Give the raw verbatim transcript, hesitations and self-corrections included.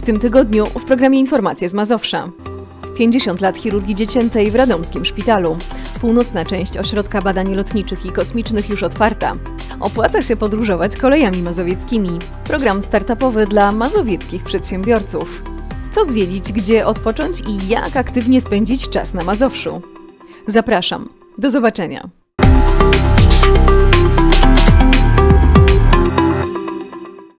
tym tygodniu w programie Informacje z Mazowsza. pięćdziesiąt lat chirurgii dziecięcej w radomskim szpitalu. Północna część Ośrodka Badań Lotniczych i Kosmicznych już otwarta. Opłaca się podróżować kolejami mazowieckimi. Program startupowy dla mazowieckich przedsiębiorców. Co zwiedzić, gdzie odpocząć i jak aktywnie spędzić czas na Mazowszu. Zapraszam. Do zobaczenia.